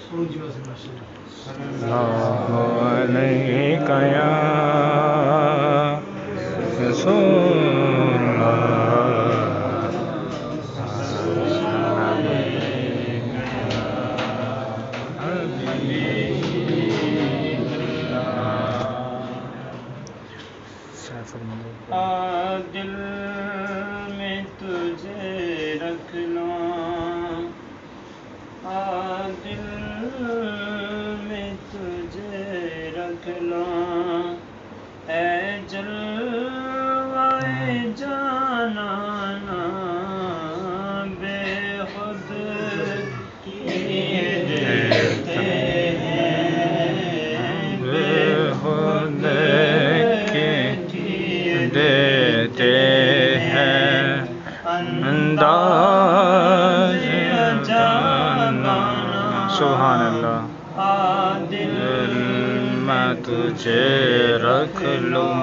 علیک یا رسول دل میں تجھے رکھ لوں، دل میں تجھے رکھ لوں، اے جلوہ جانانا بے خود کیے دیتے ہیں، بے خود دیتے ہیں انداز جانانا۔ سبحان اللہ۔ دل میں تجھے رکھ لوں،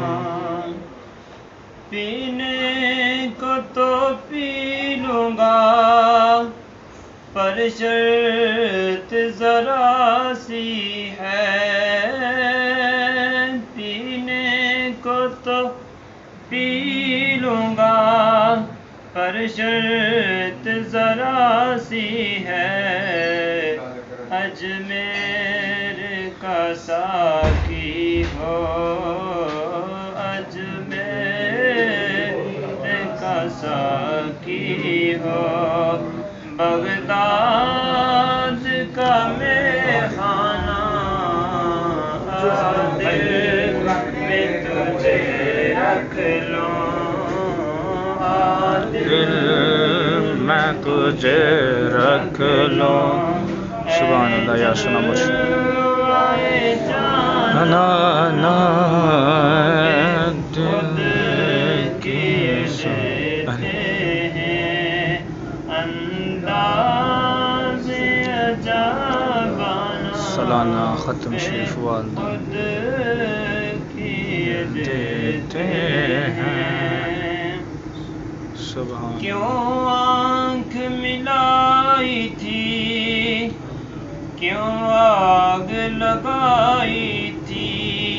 پینے کو تو پی لوں گا پر شرط ذرا سی ہے، پینے کو تو پی لوں گا پر شرط ذرا سی ہے، اجمیر کا ساقی ہو، اجمیر کا ساقی ہو، بغداد کا میخانہ، دل میں تجھے رکھ لوں، دل میں تجھے رکھ لوں۔ سبحان اللہ یا سنا نا خود کیے دیتے ہیں انداز عجبانہ، سالانہ ختم شریف والدہ خود کیے دیتے ہیں۔ سبحان کیوں آنکھ ملائی تھی، کیوں آگ لگائی تھی،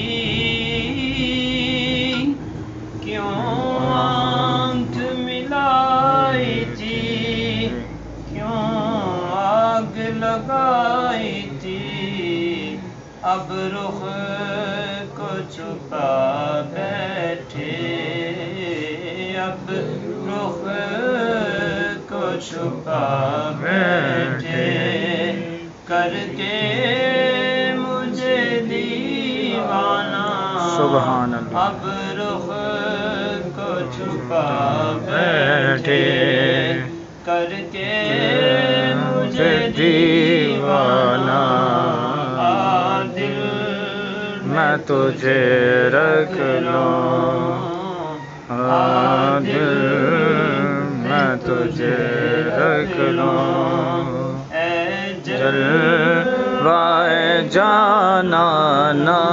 کیوں آنکھ ملائی تھی، کیوں آگ لگائی تھی، اب رخ کو چھپا بیٹھے، اب رخ کو چھپا بیٹھے، کر کے مجھے دیوانہ، سبحان اللہ۔ اب رخ کو چھپا بیٹھے، کر کے مجھے دیوانہ، دل میں تجھے رکھ لوں، دل میں تجھے رکھ لوں، جلوہ جانانا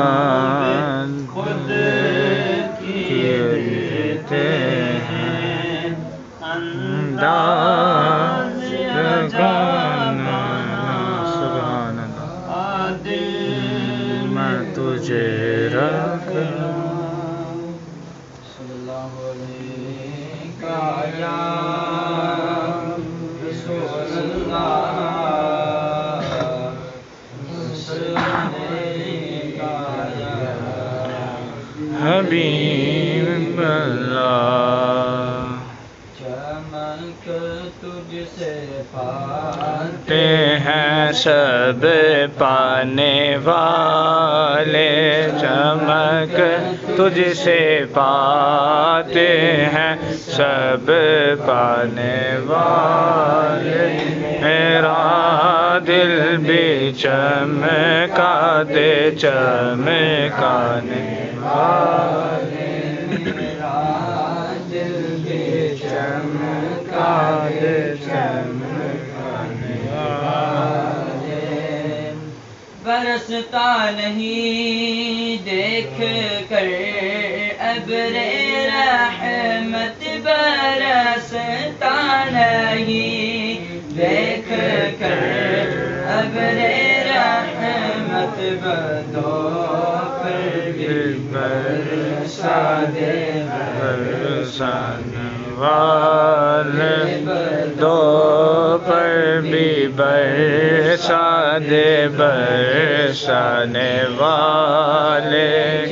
خود کیے دیتے ہیں انداز عجبانہ، سبحان اللہ۔ دل میں تجھے رکھ لوں، صلی اللہ علیہ یا رسول اللہ، حبیب اللہ، چمک تجھ سے پاتے ہیں سب پانے والے، چمک تجھ سے پاتے ہیں سب پانے والے، میرا دل بھی چمکا دے چمکانے والے، میرا دل بھی چمکا دے چمکانے والے، برستا نہیں دیکھ کر ابر رحمت، برستا نہیں دیکھ کر بدو پر بھی برسا دے برسانے والے بدو پر بھی برسا دے برسانے والے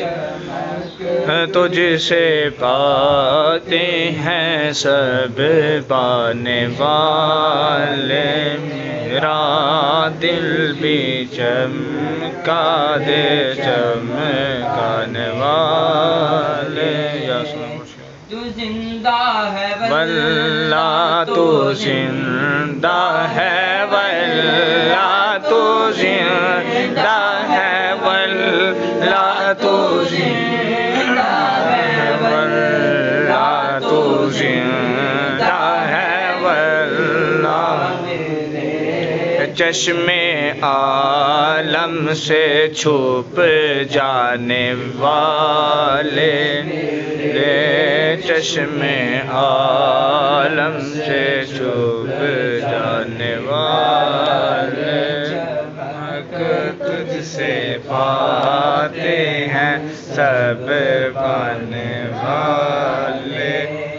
تجھ سے پاتے ہیں سب پانے والے میرا دل بھی چمکا دے چمکانے والے یا تو زندہ ہے واللہ تو زندہ ہے واللہ تو زندہ ہے واللہ تو زندہ ہے واللہ تو زندہ ہے واللہ چشم عالم سے چھپ جانے والے چشم عالم سے چھپ جانے والے تجھ سے پاتے ہیں سب پانے والے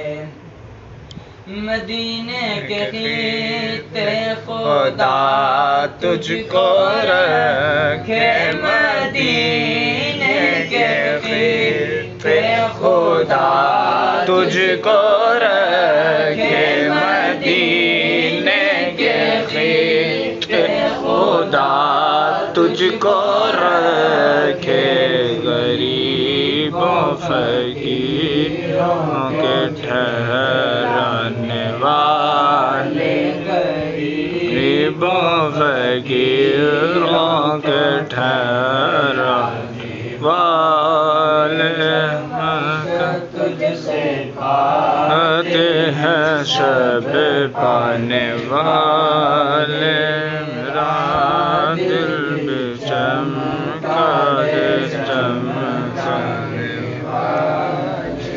مدینے کے خطے خدا تجھ کو رکھے مدینے کے خطے خدا تجھ کو رکھے مدینے کے خطے خدا تجھ کو رکھے غریبوں فقیروں کے ٹھہرانے والے غریبوں فقیروں کے ٹھہرانے والے تجھ سے پاتے ہیں سب پانے والے میرا دل بھی چمکا دے چمکانے والے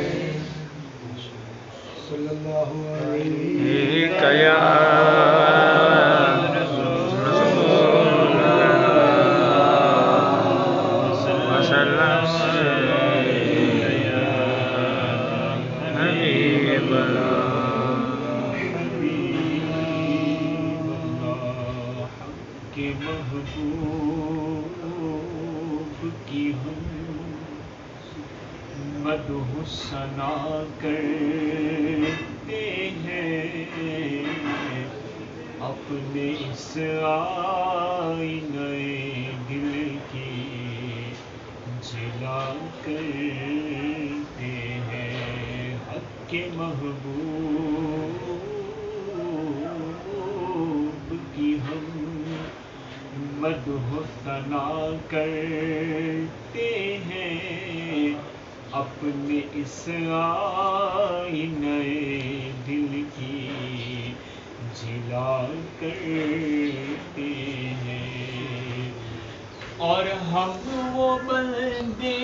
صلی اللہ علیہ کیا کے محبوب کی ہم مدح ثنا کرتے ہیں اپنے اس آئینہ دل کی جلا کرتے ہیں حق کے محبوب کی ہم مدح ثنا کرتے ہیں اپنے اس آئینہ دل کی جلا کرتے ہیں اور ہم وہ بندے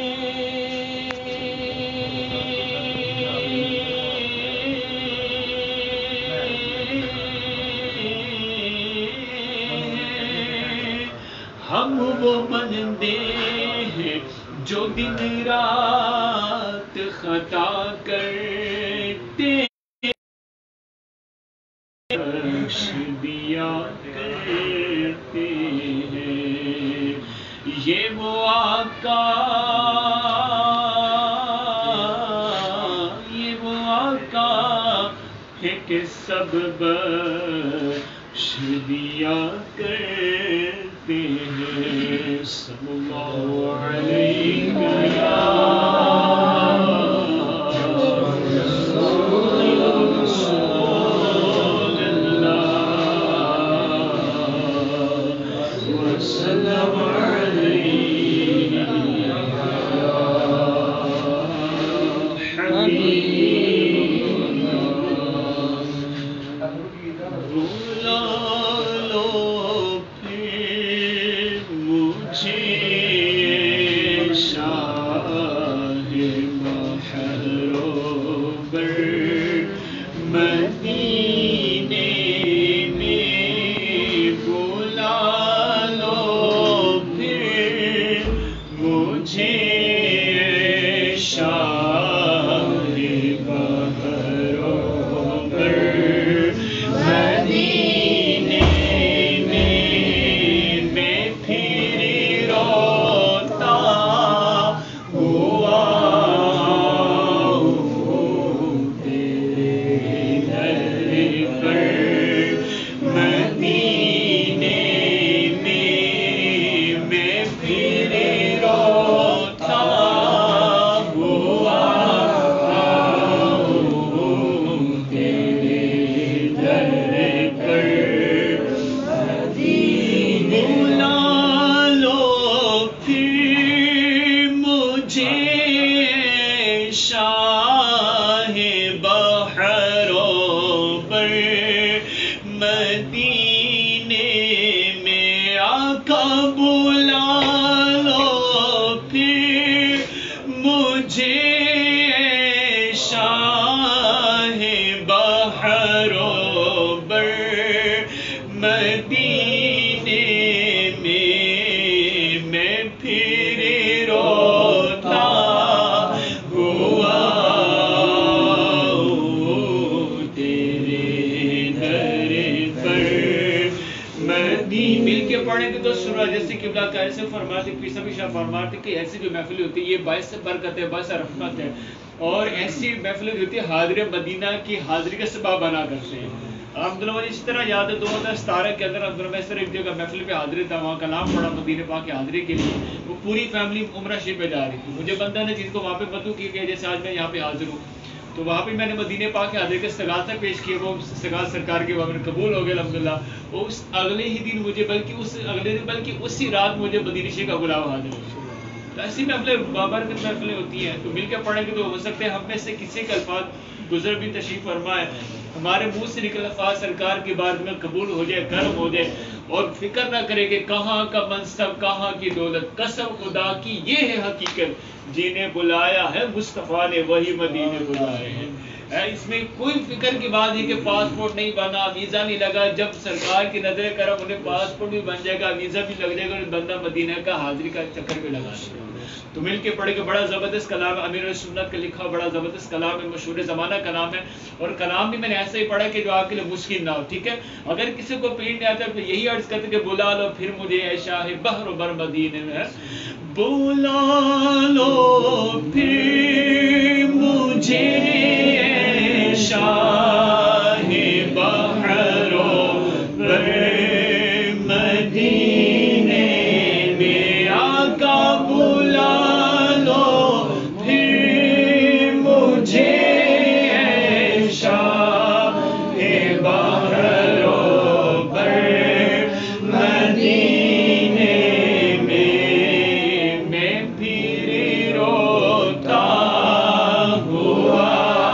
ہم وہ بندے ہیں جو دن رات خطا کرتے بخش دیا کرتے ہیں یہ وہ آقا ہے کہ سب بخش دیا کرتے ہیں صلی اللہ علیہ مدینے میں بلا لو پھر مدینے میں آقا بلا لو پھر مجھے شاہ بحر و بر مدینے میں پھر روتا ہوا مل کے پڑھیں گے تو سورہ جیسے قبلہ کا ایسے فرماتے پیسا بھی شاہ فرماتے کہ ایسی جو محفل ہوتی ہے یہ باعث برکت ہے، باعث رحمت ہے، اور ایسی محفل ہوتی ہے حاضر مدینہ کی حاضری کا سبب بنا کرتے ہیں۔ الحمدللہ مجھے اس طرح یاد ہے 2017 کے اندر الحمدللہ میں اس طرح ایک جگہ محفل پہ حاضر تھا، وہاں کلام پڑھا مدینہ پاک کی حاضری کے لیے، وہ پوری فیملی عمرہ شریف پہ جا رہی تھی، مجھے بندہ نے جن کو وہاں پہ بدو کی کہ جیسے آج میں یہاں پہ حاضر ہوں، تو وہاں پہ میں نے مدینہ پاک کے حاضری کے استغاثہ پیش کیے، وہ استغاثہ سرکار کے وہاں میں قبول ہو گئے الحمدللہ۔ وہ اس اگلے ہی دن مجھے بلکہ اسی رات مجھے مدینہ شریف کا بلاوا حاضر ہو۔ تو ایسی محفلیں بابرکت محفلیں ہوتی ہیں، تو مل کے پڑھیں گے تو ہو سکتے ہیں ہم میں سے کسی کے الفاظ گزر بھی تشریف فرما ہے، ہمارے منہ سے نکل الفاظ سرکار کی بات میں قبول ہو جائے، کرم ہو جائے، اور فکر نہ کرے کہ کہاں کا منصب کہاں کی دولت، قسم خدا کی یہ ہے حقیقت، جنہیں بلایا ہے مصطفیٰ نے وہی مدینے بلائے ہیں۔ اس میں کوئی فکر کی بات ہے کہ پاسپورٹ نہیں بنا، ویزا نہیں لگا، جب سرکار کی نظر کرم انہیں پاسپورٹ بھی بن جائے گا، ویزا بھی لگ جائے گا، اور بندہ مدینہ کا حاضری کا چکر بھی لگا دے گا۔ تو مل کے پڑھے کہ بڑا زبردست کلام ہے، امیر سنت کا لکھا بڑا زبردست کلام ہے، مشہور زمانہ کلام ہے، اور کلام بھی میں نے ایسا ہی پڑھا کہ جو آپ کے لیے مشکل نہ ہو، ٹھیک ہے۔ اگر کسی کو پڑھ نہیں آتا تو یہی عرض کرتے کہ بلا لو پھر مجھے اے شاہ بحر و بر مدینے میں، بلا لو پھر مجھے اے شاہ بحر و بر مدینے میں آقا بلا لو پھر مجھے اے شاہ بحر و بر مدینے میں پھر روتا ہوا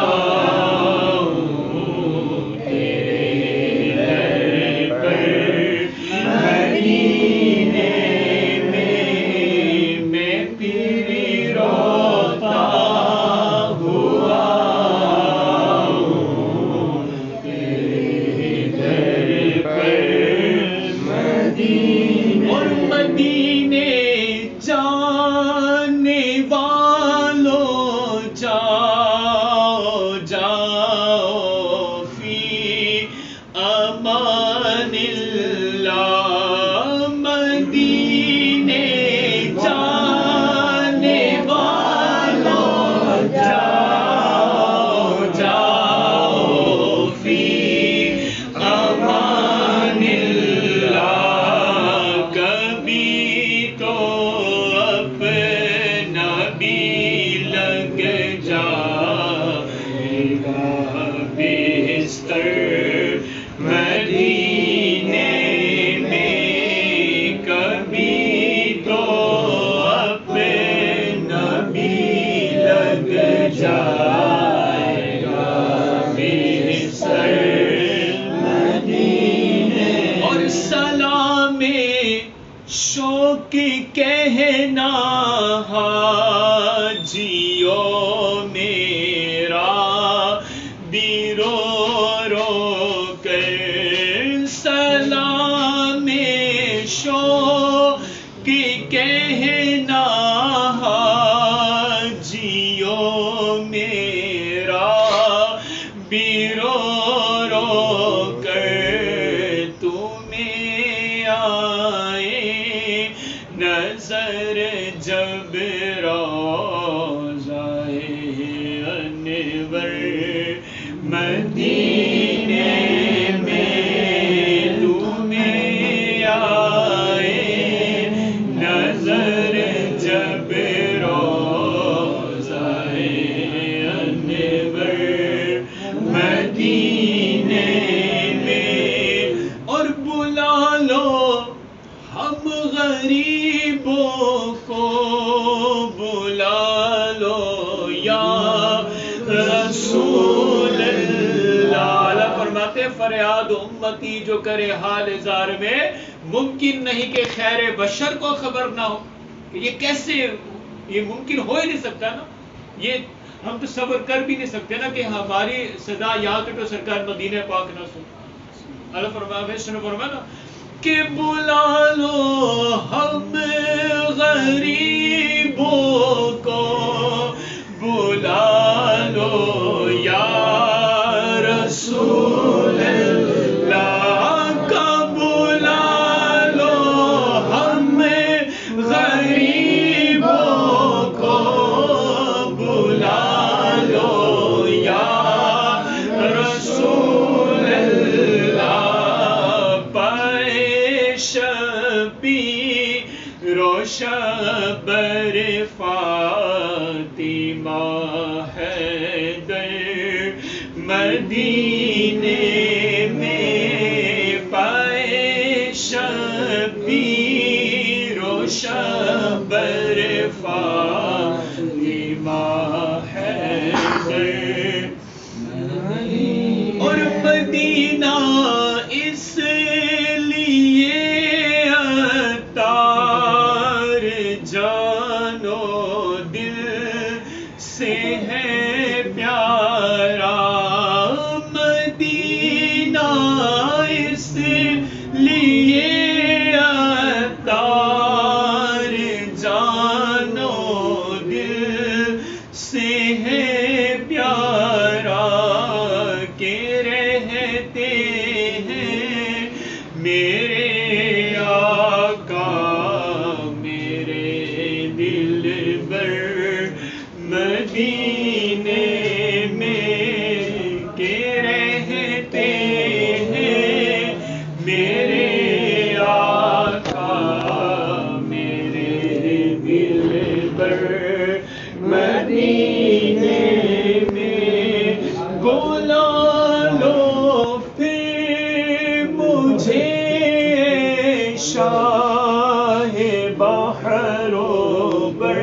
کہنا حاجیو میرا بھی رو رو کر سلام شوق کہنا حاجیو میرا بھی رو رو کر تمہیں آئے نظر جب روضہ انور مدینے میں تمہیں آئے نظر جب روضہ انور مدینے میں، اور بلا لو ہم غریبوں کو بلا لو یا رسول اللہ۔ اللہ فرماتے فریاد یاد امتی جو کرے حال زار میں، ممکن نہیں کہ خیر بشر کو خبر نہ ہو. کہ یہ کیسے، یہ ممکن ہو ہی نہیں سکتا نا. یہ ہم تو صبر کر بھی نہیں سکتے نا کہ ہماری صدا یہاں کے تو سرکار مدینہ پاک نہ سن. اللہ فرمایا نا کہ بلا لو ہم غریبوں کو، بلا لو یا رسول اللہ کا، بلا لو ہم غریبوں کو، بلا لو یا رسول اللہ. شبر فاطمہ حیدر مدینے میں پائے، شبیر و شبر فاطمہ حیدر. اور مدینہ اس جانو دل سے ہے پیارا، مدینہ اس لیے عطار جانو دل سے ہے پیارا، کہ رہتے ہیں میرے آقا مدینے میں، کہ رہتے ہیں میرے آقا میرے دل پر مدینے میں. بلا لو پھر مجھے شاہ بحر و بر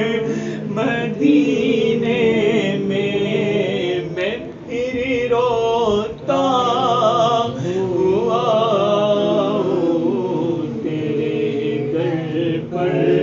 مدینے میں، میں پھر روتا ہوا تیرے در پر